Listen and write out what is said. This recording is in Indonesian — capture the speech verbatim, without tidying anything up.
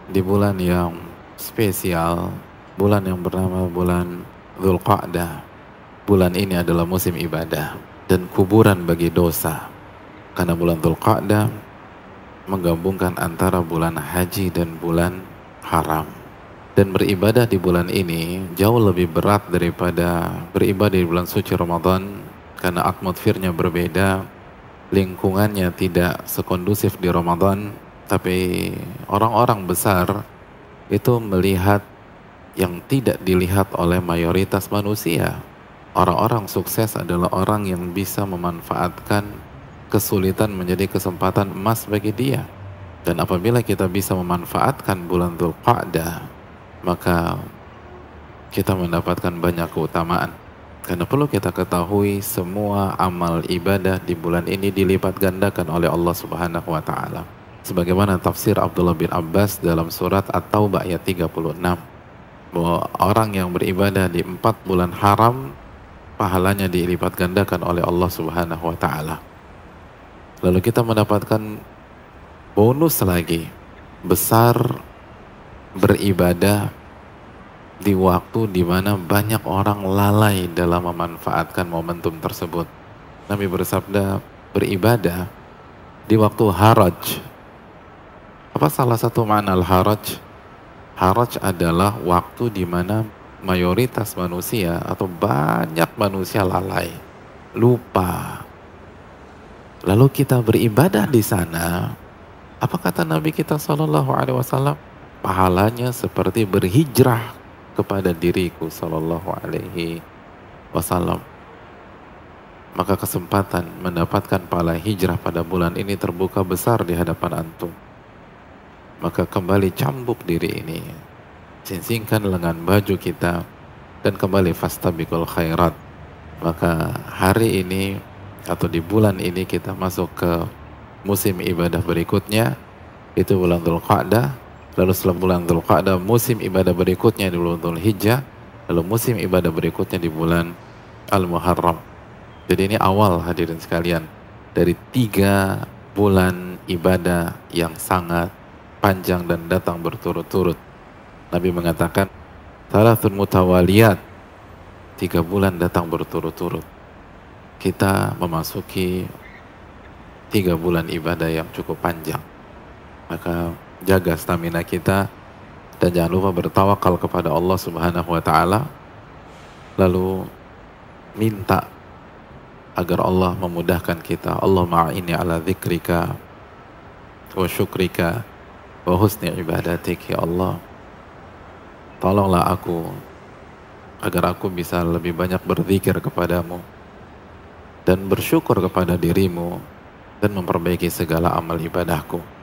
di bulan yang spesial, bulan yang bernama bulan Dzulqa'dah. Bulan ini adalah musim ibadah dan kuburan bagi dosa. Karena bulan Dzulqa'dah menggabungkan antara bulan haji dan bulan haram. Dan beribadah di bulan ini jauh lebih berat daripada beribadah di bulan suci Ramadan, karena atmosfernya berbeda, lingkungannya tidak sekondusif di Ramadan. Tapi orang-orang besar itu melihat yang tidak dilihat oleh mayoritas manusia. Orang-orang sukses adalah orang yang bisa memanfaatkan kesulitan menjadi kesempatan emas bagi dia. Dan apabila kita bisa memanfaatkan bulan Dzulqa'dah, maka kita mendapatkan banyak keutamaan. Karena perlu kita ketahui, semua amal ibadah di bulan ini dilipat gandakan oleh Allah Subhanahu wa taala. Sebagaimana tafsir Abdullah bin Abbas dalam surat At-Taubah ayat tiga puluh enam, bahwa orang yang beribadah di empat bulan haram pahalanya dilipat gandakan oleh Allah Subhanahu wa taala. Lalu kita mendapatkan bonus lagi besar, beribadah di waktu di mana banyak orang lalai dalam memanfaatkan momentum tersebut. Nabi bersabda, beribadah di waktu haraj. Apa salah satu makna al-haraj? Haraj adalah waktu di mana mayoritas manusia atau banyak manusia lalai, lupa. Lalu kita beribadah di sana. Apa kata Nabi kita Shallallahu Alaihi Wasallam? Pahalanya seperti berhijrah kepada diriku Shallallahu Alaihi Wasallam. Maka kesempatan mendapatkan pahala hijrah pada bulan ini terbuka besar di hadapan antum. Maka kembali cambuk diri ini, cincingkan lengan baju kita, dan kembali fastabiqul khairat. Maka hari ini atau di bulan ini kita masuk ke musim ibadah berikutnya, itu bulan Dzulqa'dah. Lalu setelah bulan Dzulqa'dah, musim ibadah berikutnya di bulan Dzulhijjah. Lalu musim ibadah berikutnya di bulan Al-Muharram. Jadi ini awal, hadirin sekalian, dari tiga bulan ibadah yang sangat panjang dan datang berturut-turut. Nabi mengatakan, Thalathun mutawaliyat, tiga bulan datang berturut-turut. Kita memasuki tiga bulan ibadah yang cukup panjang. Maka jaga stamina kita dan jangan lupa bertawakal kepada Allah Subhanahu wa taala. Lalu minta agar Allah memudahkan kita. Allahumma a'inni ala dzikrika wa syukrika wa husni ibadatik, ya Allah. Tolonglah aku agar aku bisa lebih banyak berzikir kepadamu dan bersyukur kepada dirimu dan memperbaiki segala amal ibadahku.